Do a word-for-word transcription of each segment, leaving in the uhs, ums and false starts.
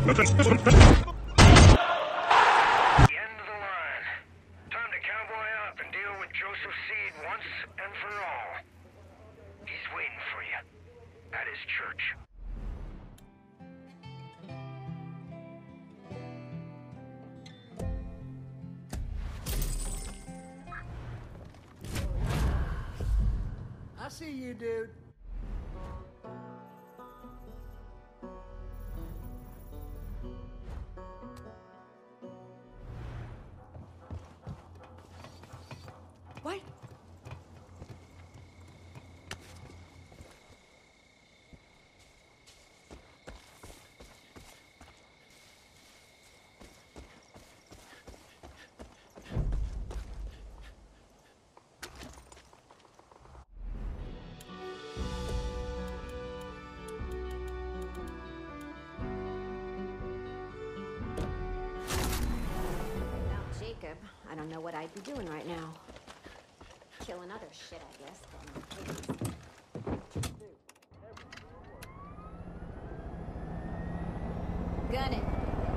I see you, dude. What? I don't know what I'd be doing right now. Killing other shit, I guess. Gun it.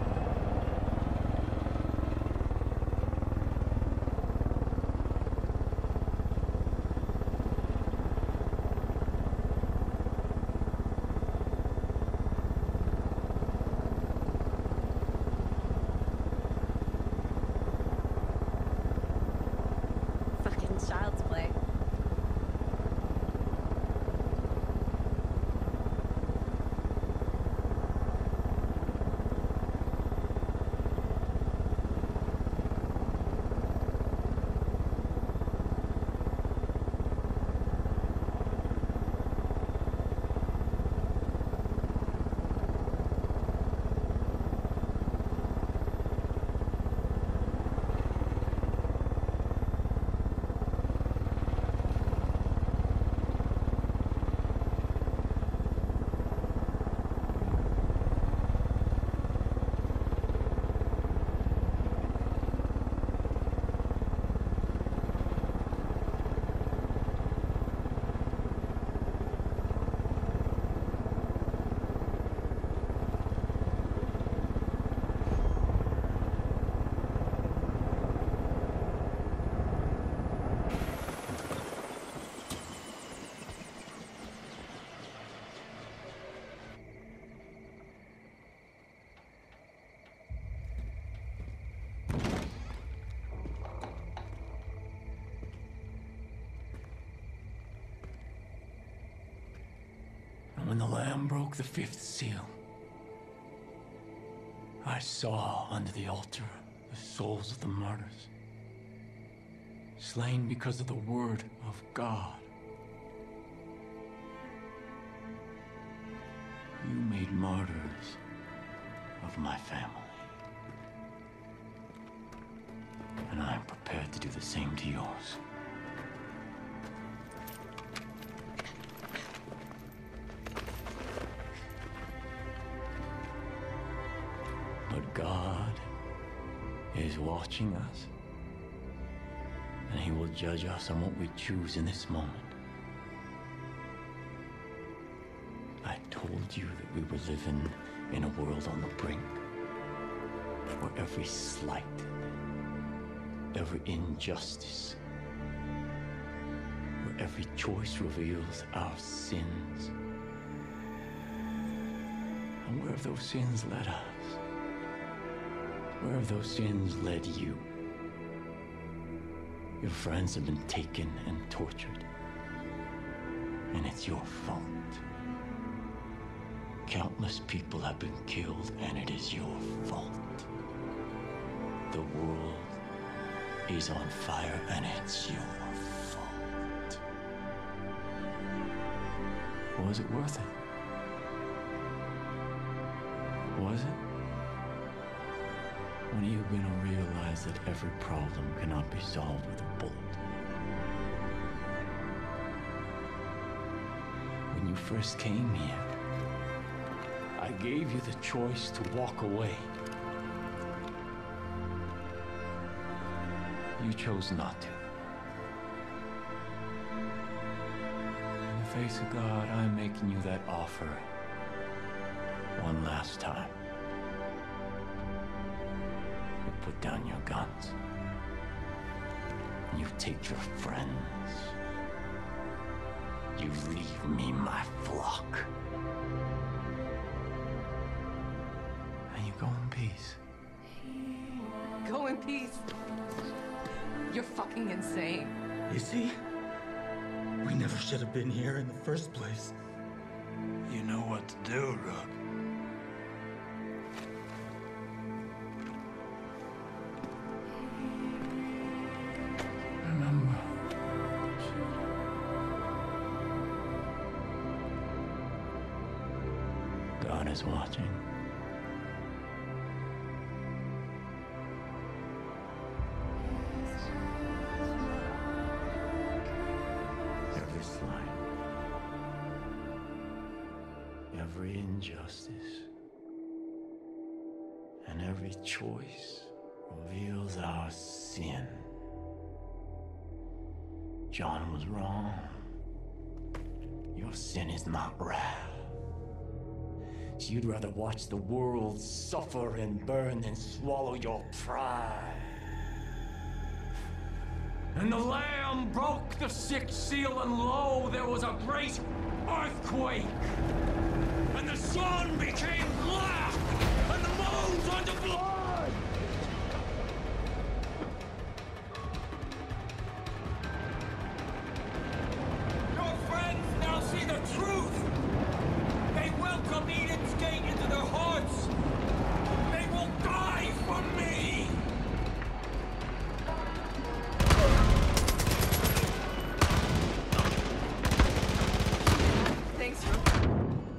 Child's play. When the Lamb broke the fifth seal, I saw under the altar the souls of the martyrs, slain because of the word of God. You made martyrs of my family, and I am prepared to do the same to yours. But God is watching us, and He will judge us on what we choose in this moment. I told you that we were living in a world on the brink, where every slight, every injustice, where every choice reveals our sins. And where have those sins led us? Where have those sins led you? Your friends have been taken and tortured, and it's your fault. Countless people have been killed, and it is your fault. The world is on fire, and it's your fault. Was it worth it? Was it? When are you going to realize that every problem cannot be solved with a bullet? When you first came here, I gave you the choice to walk away. You chose not to. In the face of God, I'm making you that offer one last time. put down your guns. You take your friends. You leave me my flock. And you go in peace. Go in peace. You're fucking insane. You see? We never should have been here in the first place. You know what to do, Rook. Remember. God is watching. Every slight, every injustice, and every choice reveals our sin. John was wrong. Your sin is not wrath. You'd rather watch the world suffer and burn than swallow your pride. And the Lamb broke the sixth seal, and lo, there was a great earthquake. And the sun became black, and the moon turned to blood. Your friends now see the truth. They welcome Eden's gate into their hearts. They will die for me. Thanks for...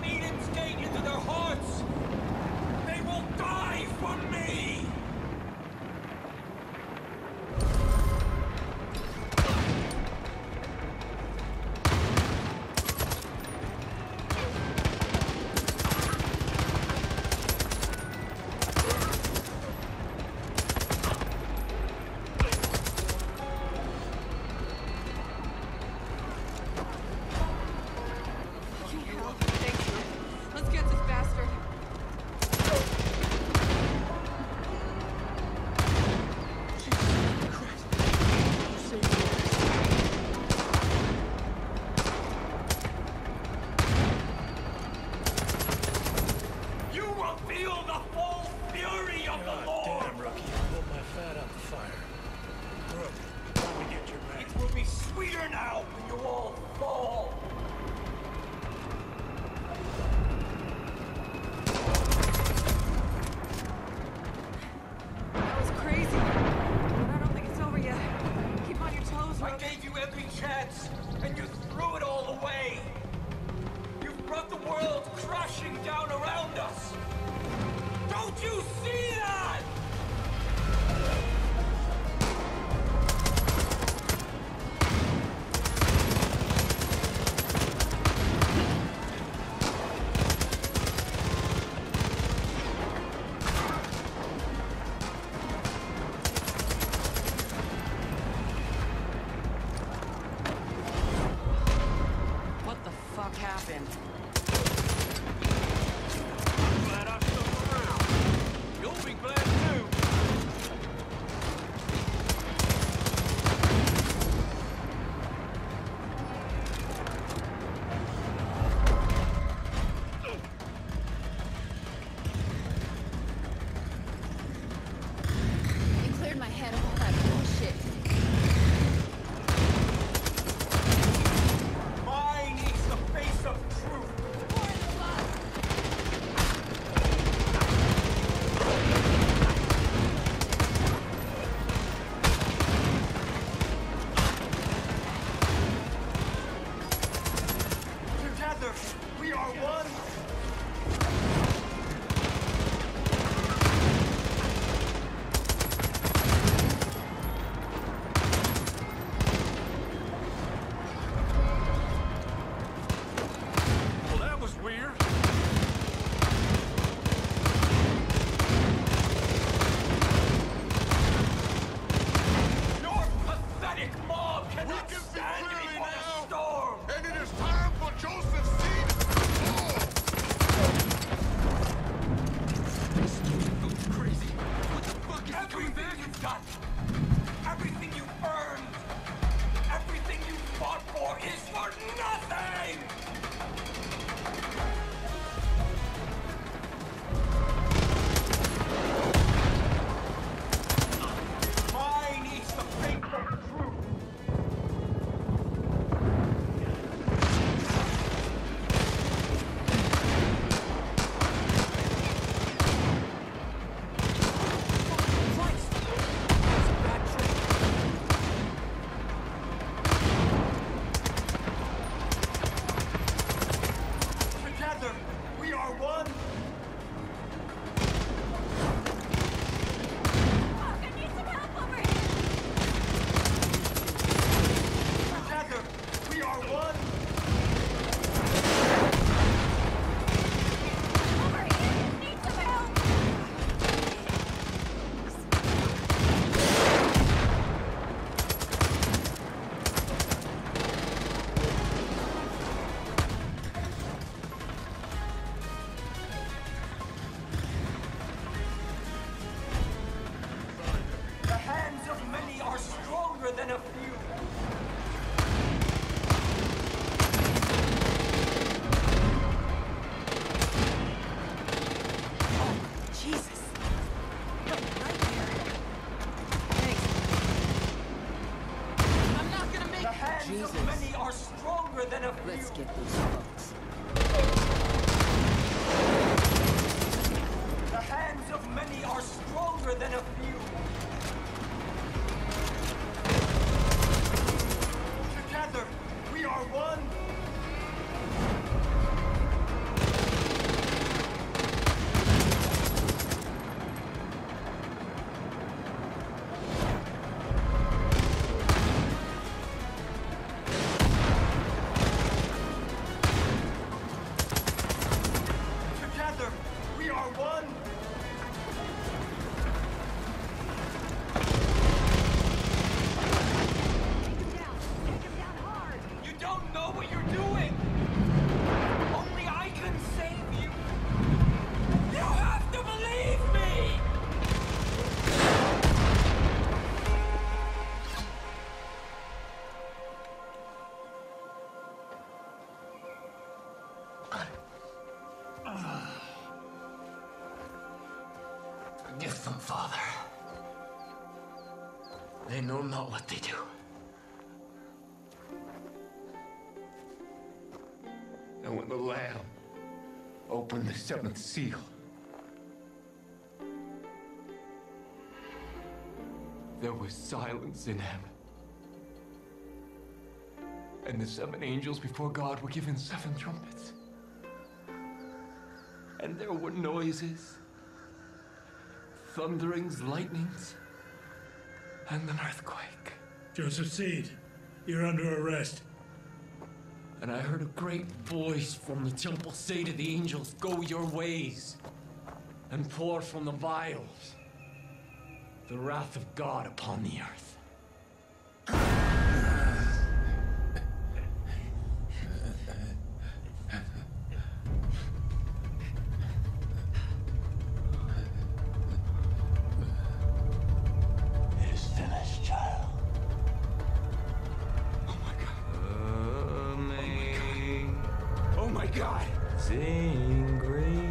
Eden's gate into their hearts. They will die for me! Let's get these folks. The hands of many are stronger than a few. Together, we are one. Father. They know not what they do. And when the Lamb opened the seventh seal, there was silence in heaven. And the seven angels before God were given seven trumpets. And there were noises, thunderings, lightnings, and an earthquake. Joseph Seed, you're under arrest. And I heard a great voice from the temple say to the angels, "Go your ways, and pour from the vials the wrath of God upon the earth." It is finished, child. Oh my God! Sing great.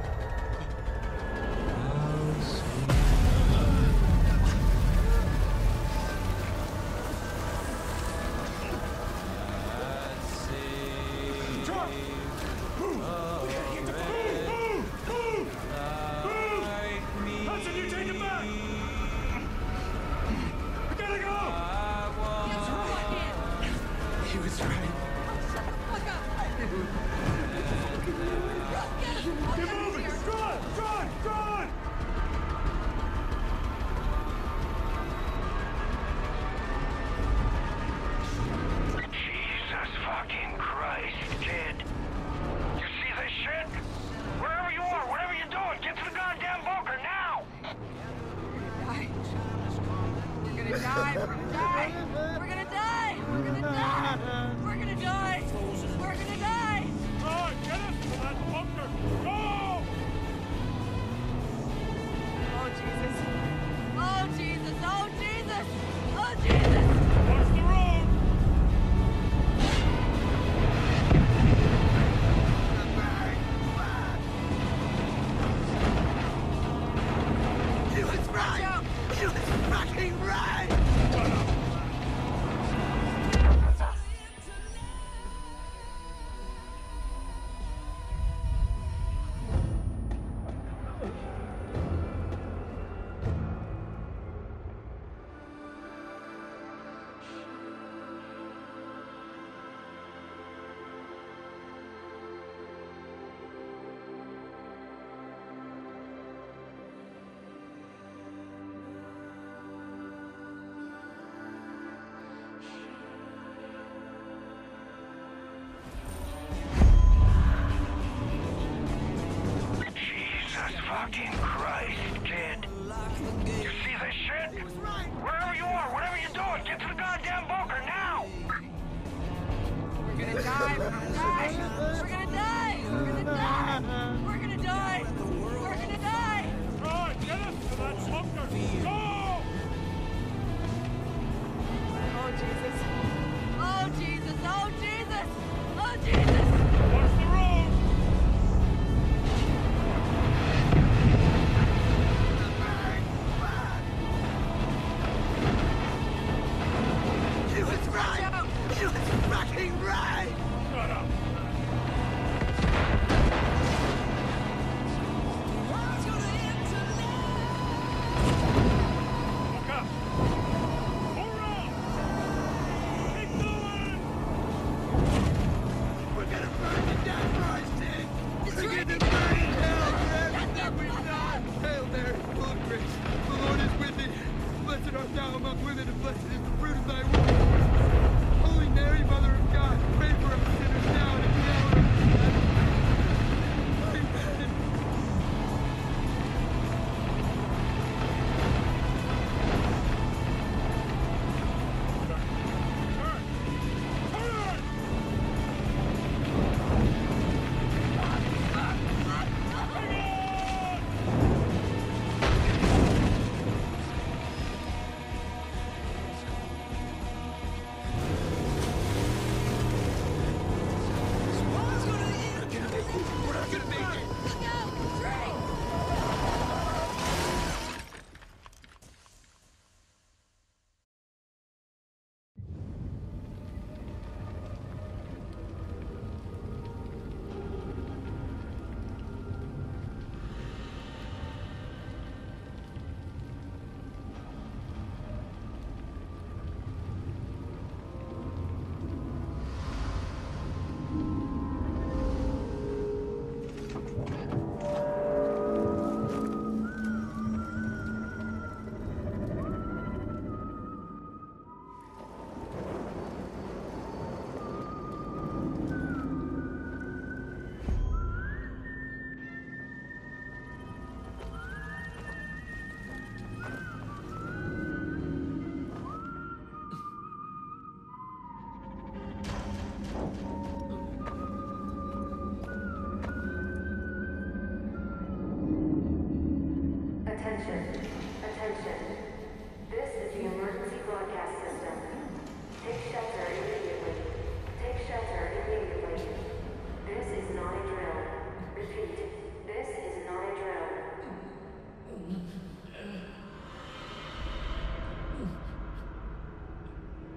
fucking Christ, kid. You see this shit? Wherever you are, whatever you're doing, get to the goddamn bunker now! We're gonna die, we're gonna die, we're gonna die, we're gonna die, we're gonna die, we're gonna die! Right, get us to that bunker! Go! Oh, Jesus. Oh, Jesus, oh, Jesus, oh, Jesus! Watch the road! She was right! She was fucking right! Shut up! Look up! Around! Keep going! We're gonna burn to death for our sins! We're gonna burn in hell for everything we've done! Hail Mary, full of grace, the Lord is with thee. Blessed art thou among women, and blessed is the fruit of thy womb. Holy Mary, Mother of God, pray for us sinners now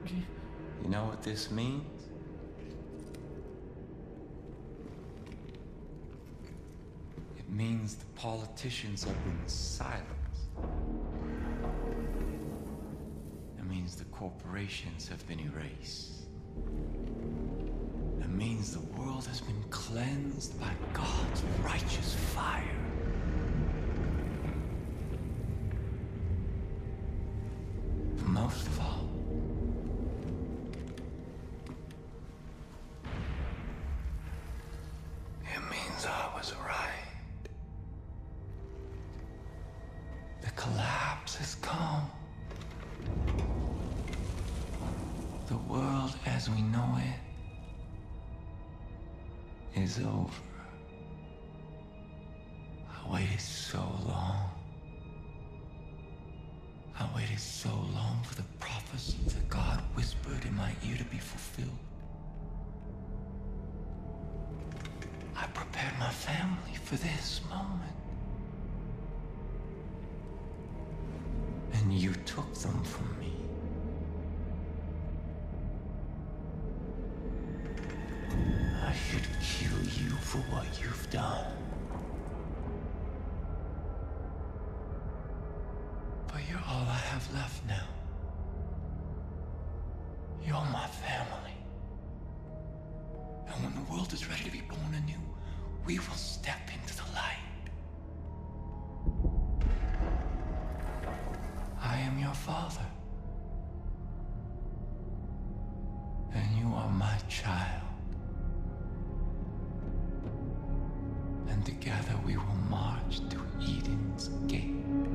You know what this means? It means the politicians have been silenced. It means the corporations have been erased. It means the world has been cleansed by God's righteous fire. But most of all, it means I was right. The collapse has come. The world as we know it is over. I waited so long. I waited so long for the prophecy that God whispered in my ear to be fulfilled. I prepared my family for this moment. And you took them from me. I should kill you for what you've done. But you're all I have left now. You're my family. And when the world is ready to be born anew, we will step into the light. I am your father. And you are my child. And together we will march to Eden's gate.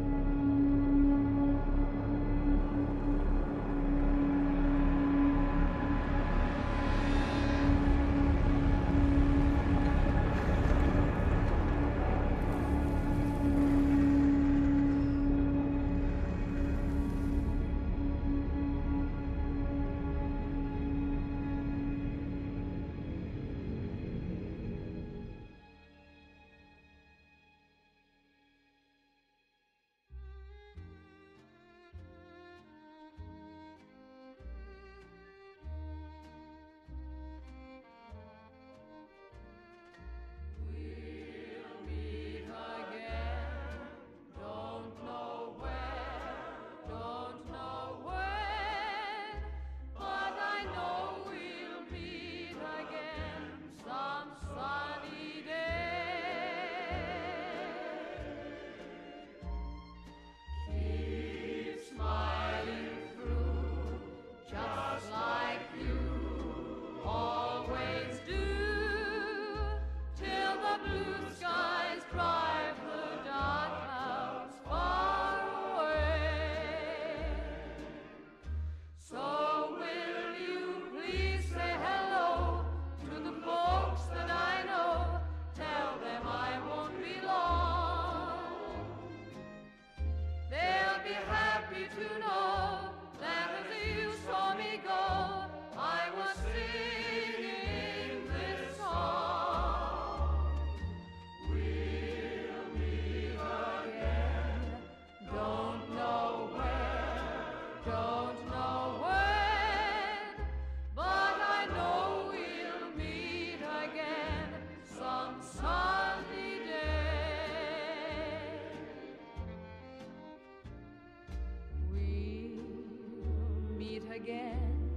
Again,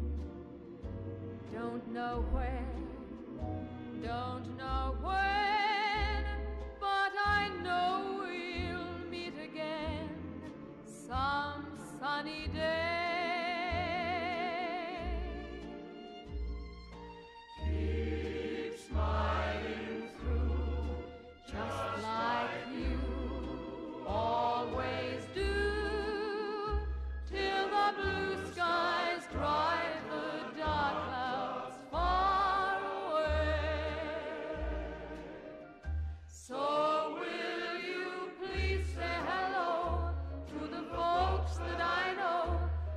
don't know where, don't know when, but I know we'll meet again some sunny day. Keep smiling through, just like you always do, till the blue skies drive the dark clouds far away. So will you please say hello to the folks that I know?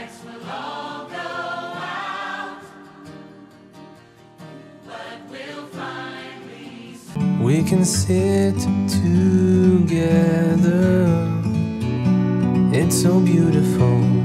We can sit together. It's so beautiful.